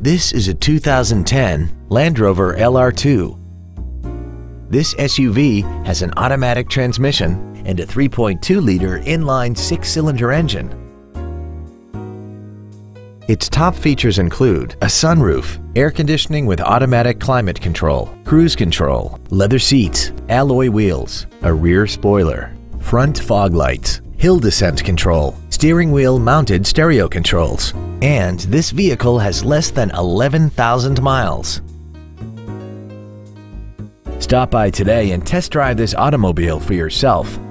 This is a 2010 Land Rover LR2. This SUV has an automatic transmission and a 3.2-liter inline six-cylinder engine. Its top features include a sunroof, air conditioning with automatic climate control, cruise control, leather seats, alloy wheels, a rear spoiler, front fog lights, hill descent control, steering wheel mounted stereo controls, and this vehicle has less than 11,000 miles. Stop by today and test drive this automobile for yourself.